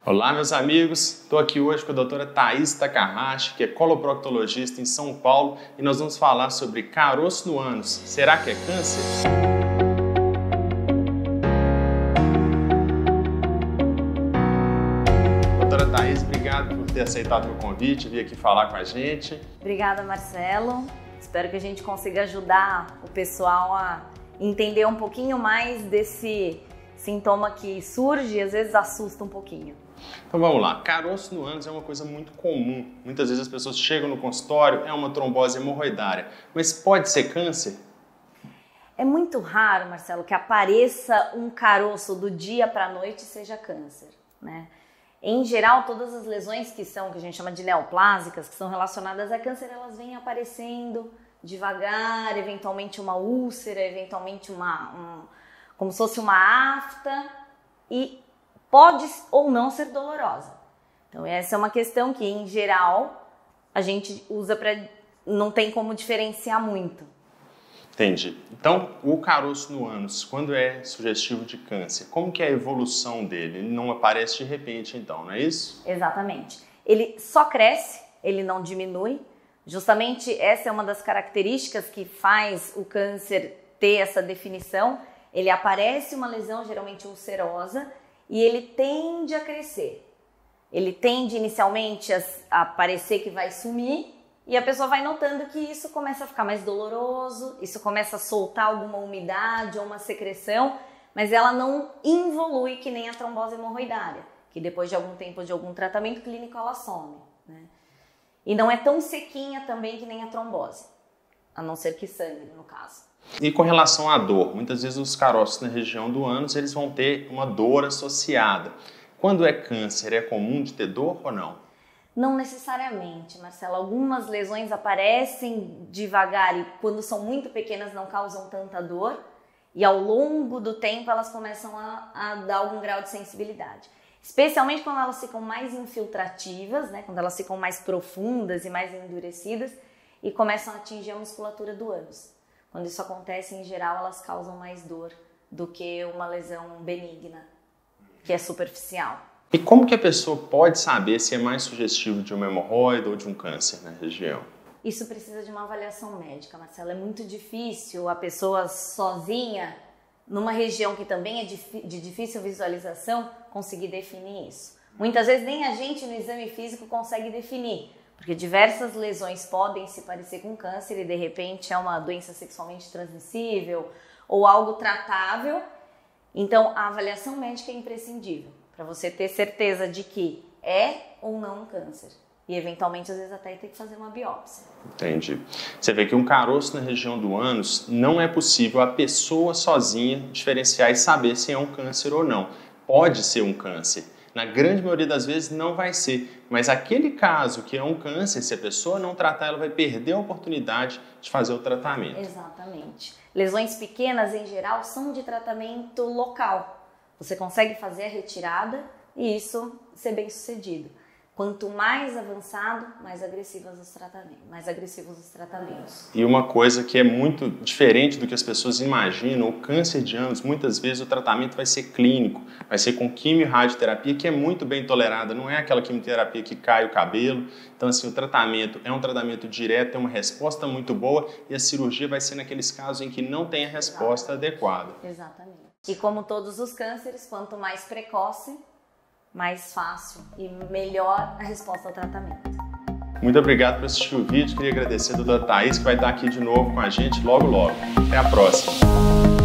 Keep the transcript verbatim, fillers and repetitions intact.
Olá, meus amigos, estou aqui hoje com a doutora Thaís Takahashi, que é coloproctologista em São Paulo, e nós vamos falar sobre caroço no ânus. Será que é câncer? Doutora Thaís, obrigado por ter aceitado o meu convite, vir aqui falar com a gente. Obrigada, Marcelo. Espero que a gente consiga ajudar o pessoal a entender um pouquinho mais desse sintoma que surge e às vezes assusta um pouquinho. Então vamos lá, caroço no ânus é uma coisa muito comum. Muitas vezes as pessoas chegam no consultório, é uma trombose hemorroidária, mas pode ser câncer? É muito raro, Marcelo, que apareça um caroço do dia para a noite e seja câncer, né? Em geral, todas as lesões que são, que a gente chama de neoplásicas, que são relacionadas a câncer, elas vêm aparecendo devagar, eventualmente uma úlcera, eventualmente uma, um, como se fosse uma afta, e pode ou não ser dolorosa. Então essa é uma questão que, em geral, a gente usa para... não tem como diferenciar muito. Entendi. Então, o caroço no ânus, quando é sugestivo de câncer, como que é a evolução dele? Ele não aparece de repente, então, não é isso? Exatamente. Ele só cresce, ele não diminui. Justamente essa é uma das características que faz o câncer ter essa definição. Ele aparece uma lesão, geralmente ulcerosa, e ele tende a crescer. Ele tende inicialmente a, a parecer que vai sumir, e a pessoa vai notando que isso começa a ficar mais doloroso, isso começa a soltar alguma umidade ou uma secreção, mas ela não involui que nem a trombose hemorroidária, que depois de algum tempo de algum tratamento clínico ela some, né? E não é tão sequinha também que nem a trombose, a não ser que sangre, no caso. E com relação à dor, muitas vezes os caroços na região do ânus, eles vão ter uma dor associada. Quando é câncer, é comum de ter dor ou não? Não necessariamente, Marcelo. Algumas lesões aparecem devagar e quando são muito pequenas não causam tanta dor, e ao longo do tempo elas começam a, a dar algum grau de sensibilidade. Especialmente quando elas ficam mais infiltrativas, né? Quando elas ficam mais profundas e mais endurecidas e começam a atingir a musculatura do ânus. Quando isso acontece, em geral, elas causam mais dor do que uma lesão benigna, que é superficial. E como que a pessoa pode saber se é mais sugestivo de uma hemorroida ou de um câncer na região? Isso precisa de uma avaliação médica, Marcelo. É muito difícil a pessoa sozinha, numa região que também é de difícil visualização, conseguir definir isso. Muitas vezes nem a gente no exame físico consegue definir, porque diversas lesões podem se parecer com câncer e de repente é uma doença sexualmente transmissível ou algo tratável. Então a avaliação médica é imprescindível para você ter certeza de que é ou não um câncer. E eventualmente, às vezes, até ter que fazer uma biópsia. Entendi. Você vê que um caroço na região do ânus, não é possível a pessoa sozinha diferenciar e saber se é um câncer ou não. Pode ser um câncer. Na grande maioria das vezes não vai ser. Mas aquele caso que é um câncer, se a pessoa não tratar, ela vai perder a oportunidade de fazer o tratamento. Exatamente. Lesões pequenas, em geral, são de tratamento local. Você consegue fazer a retirada e isso ser bem sucedido. Quanto mais avançado, mais agressivos os tratamentos. Mais agressivos os tratamentos. E uma coisa que é muito diferente do que as pessoas imaginam, o câncer de ânus, muitas vezes o tratamento vai ser clínico, vai ser com quimio e radioterapia, que é muito bem tolerada, não é aquela quimioterapia que cai o cabelo. Então, assim, o tratamento é um tratamento direto, é uma resposta muito boa, e a cirurgia vai ser naqueles casos em que não tem a resposta Exatamente. adequada. Exatamente. E como todos os cânceres, quanto mais precoce, mais fácil e melhor a resposta ao tratamento. Muito obrigado por assistir o vídeo. Queria agradecer a doutora Thaís, que vai estar aqui de novo com a gente logo logo. Até a próxima!